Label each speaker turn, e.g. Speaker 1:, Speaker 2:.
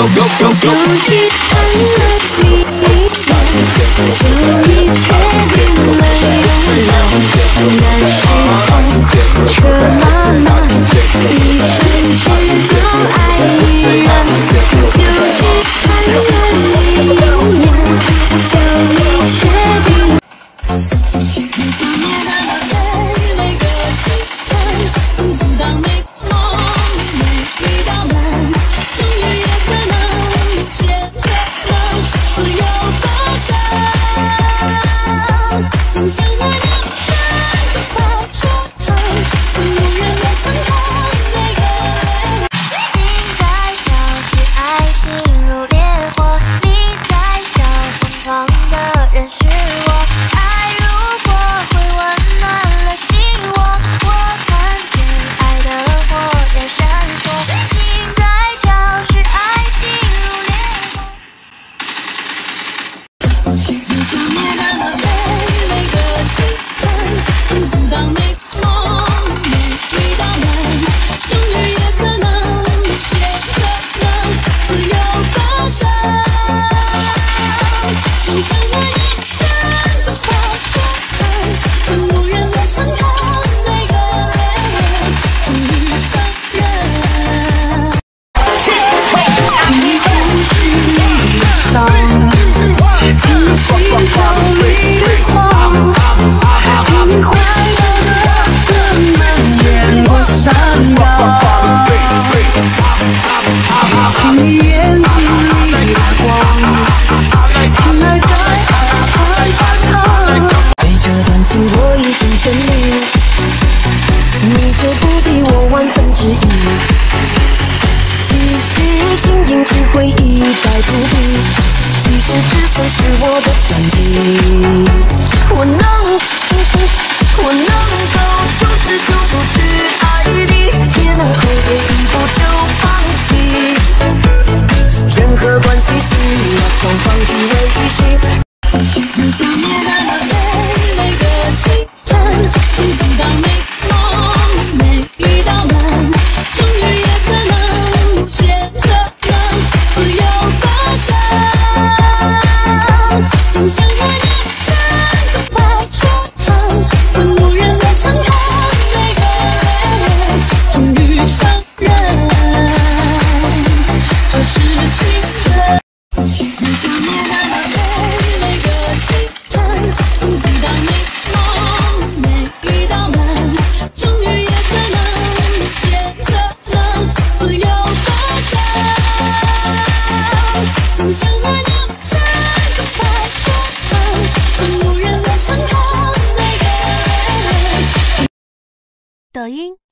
Speaker 1: 就去看了第一眼，就已确定了永远。那时候车马慢，一生只够爱一人。就去看了第一眼，就已确定。每想念的那天，每个清晨，曾阻挡每个梦，每一道门，终于也可能见着能自由飞翔。曾相爱的真的怕说成，曾无人能承担每个人。
Speaker 2: 心在跳，是爱心如烈火，你在笑，疯狂的人是我。爱如果会温暖了心窝，我看见爱的火焰闪烁。心在跳，是爱心如烈火。
Speaker 1: 每想念的那天，每个清晨，曾阻挡每个梦，每一道门，终于也可能见着能自由飞翔。曾相爱的真的怕说成，曾无人能承担每个人，终于承认。听呼吸里伤，听心跳里的慌，听快乐的人们眼过闪耀，听眼睛里的光，听爱在爱上他。
Speaker 3: 对这段情我已尽全力，你却不比我万分之一。继续经营，只回忆在土地，其实只曾是我的专辑。我能走出十九步去爱你，也能后退一步就放弃。任何关系需要双方去维系。
Speaker 1: 曾想念的那天，每个清晨，曾阻挡每个梦，每一道门，终于也可能见着能自由飞翔。曾相爱的真的怕说成，曾无人能承担每个人，终于承认这是情人。曾想念的那天，每个清晨，曾阻挡每个梦，每一道门，终于也可能见着能自由飞翔。曾相爱的真的怕说成，曾无人能承担每个人。
Speaker 2: 抖音。